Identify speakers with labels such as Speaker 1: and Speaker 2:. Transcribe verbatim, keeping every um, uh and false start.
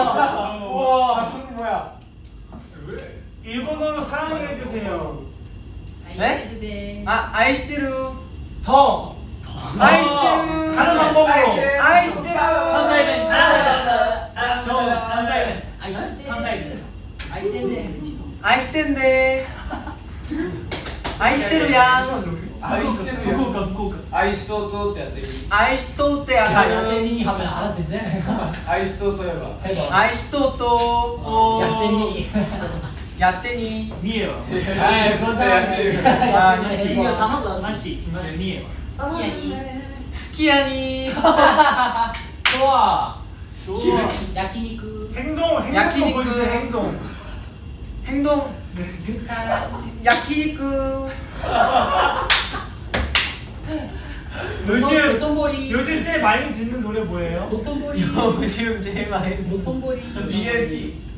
Speaker 1: 우와. 뭐야?
Speaker 2: 왜?
Speaker 3: 일본어로 사랑해주세요.
Speaker 1: 네? 아, 아이시테루.
Speaker 3: 더.
Speaker 1: 아이시테루.
Speaker 3: 다른 방법으로.
Speaker 1: 아이시테루.
Speaker 4: 関西弁あ저関西弁関西弁愛してんで
Speaker 1: 아이시텐데. 아이시테루야.
Speaker 2: 愛してるよ。
Speaker 4: 福岡福岡
Speaker 2: 愛しとうとってやってみ。
Speaker 1: 아이시토테
Speaker 4: やって
Speaker 1: 아카루.
Speaker 4: み하면 알아듣네
Speaker 2: 愛しとうといえば。
Speaker 4: 해봐
Speaker 1: 아이시토토.
Speaker 4: やってみ
Speaker 1: 야떼니.
Speaker 3: 니에요.
Speaker 4: 아 그거
Speaker 2: やってる。
Speaker 1: 아,
Speaker 4: 이거 단어다
Speaker 3: 다시. 니에요.
Speaker 1: 스키야니.
Speaker 4: 좋아
Speaker 3: 좋아.
Speaker 4: 야키니쿠
Speaker 3: 행동, 행동
Speaker 1: 야키니쿠.
Speaker 3: 보여주세요, 행동.
Speaker 1: 행동. 야키니쿠.
Speaker 3: 요즘
Speaker 4: 도톤보리
Speaker 3: 요즘 제일 많이 듣는 노래 뭐예요?
Speaker 4: 도톤보리
Speaker 1: 요즘 제일 많이
Speaker 4: 도톤보리
Speaker 2: 비엘티.